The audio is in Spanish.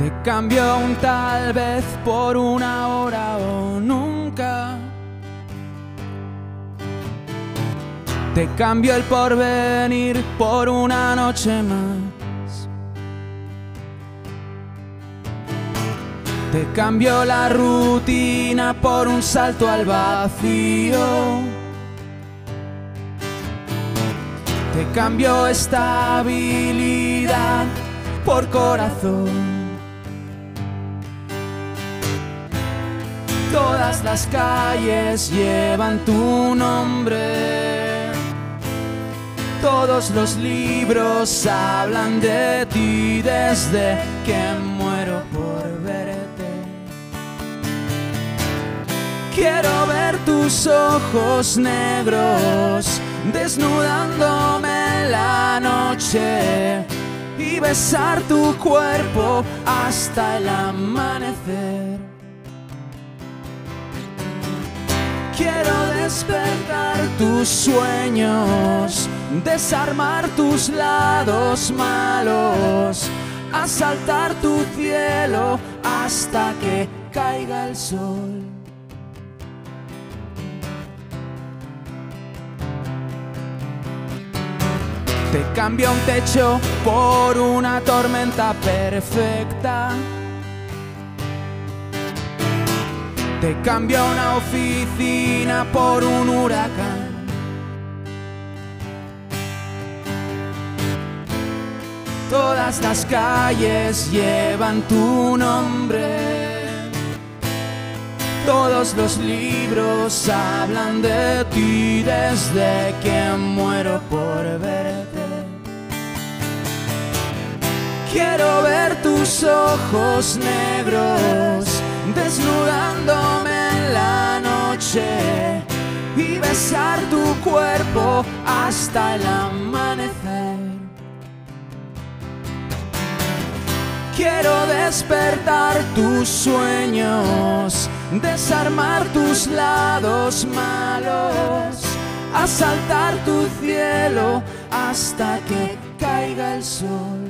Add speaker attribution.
Speaker 1: Te cambio un tal vez por una hora o nunca. Te cambio el porvenir por una noche más. Te cambio la rutina por un salto al vacío. Te cambio estabilidad por corazón. Todas las calles llevan tu nombre. Todos los libros hablan de ti desde que muero por verte. Quiero ver tus ojos negros desnudándome en la noche y besar tu cuerpo hasta el amanecer. Quiero despertar tus sueños, desarmar tus lados malos, asaltar tu cielo hasta que caiga el sol. Te cambio un techo por una tormenta perfecta. Te cambio una oficina por un huracán. Todas las calles llevan tu nombre. Todos los libros hablan de ti desde que muero por verte. Quiero ver tus ojos negros desnudándome en la noche y besar tu cuerpo hasta el amanecer. Quiero despertar tus sueños, desarmar tus lados malos, asaltar tu cielo hasta que caiga el sol.